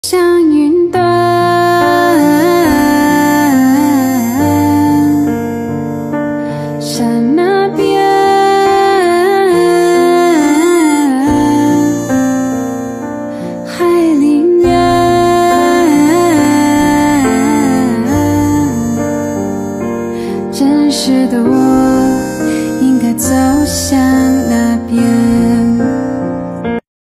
像云端，山那边，海里面，真实的我应该走向哪边？